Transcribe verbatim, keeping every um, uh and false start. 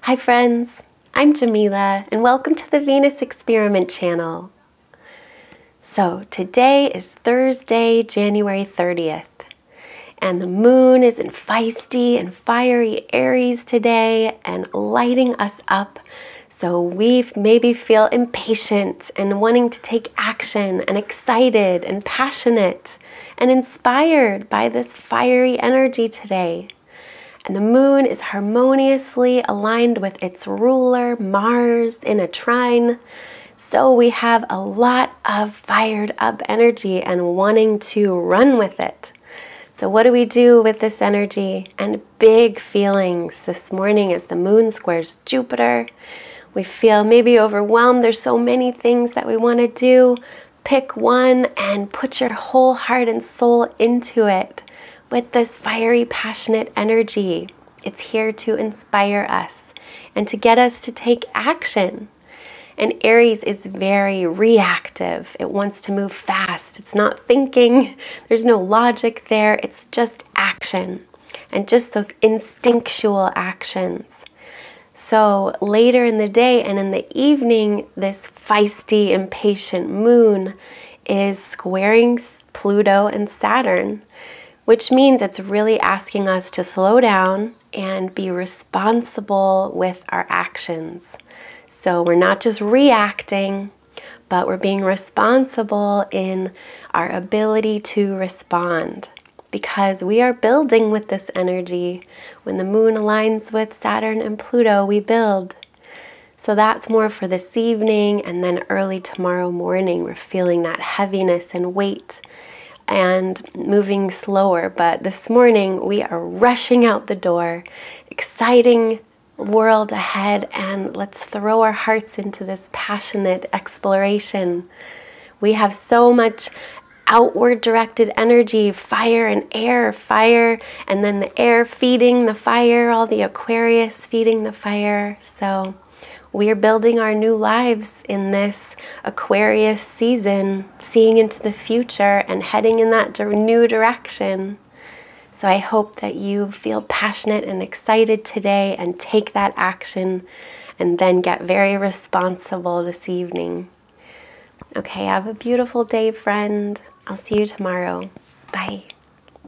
Hi friends, I'm Jamila and welcome to the Venus Experiment channel. So today is Thursday, January thirtieth, and the moon is in feisty and fiery Aries today and lighting us up. So we maybe feel impatient and wanting to take action and excited and passionate and inspired by this fiery energy today. And the moon is harmoniously aligned with its ruler, Mars, in a trine. So we have a lot of fired up energy and wanting to run with it. So what do we do with this energy and big feelings this morning as the moon squares Jupiter? We feel maybe overwhelmed. There's so many things that we want to do. Pick one and put your whole heart and soul into it. With this fiery, passionate energy, it's here to inspire us and to get us to take action. And Aries is very reactive. It wants to move fast. It's not thinking. There's no logic there. It's just action and just those instinctual actions. So later in the day and in the evening, this feisty, impatient moon is squaring Pluto and Saturn, which means it's really asking us to slow down and be responsible with our actions. So we're not just reacting, but we're being responsible in our ability to respond, because we are building with this energy. When the moon aligns with Saturn and Pluto, we build. So that's more for this evening, and then early tomorrow morning, we're feeling that heaviness and weight and moving slower. But this morning we are rushing out the door, exciting world ahead, and let's throw our hearts into this passionate exploration. We have so much outward directed energy, fire and air, fire, and then the air feeding the fire, all the Aquarius feeding the fire. So we are building our new lives in this Aquarius season, seeing into the future and heading in that new direction. So I hope that you feel passionate and excited today and take that action and then get very responsible this evening. Okay, have a beautiful day, friend. I'll see you tomorrow. Bye.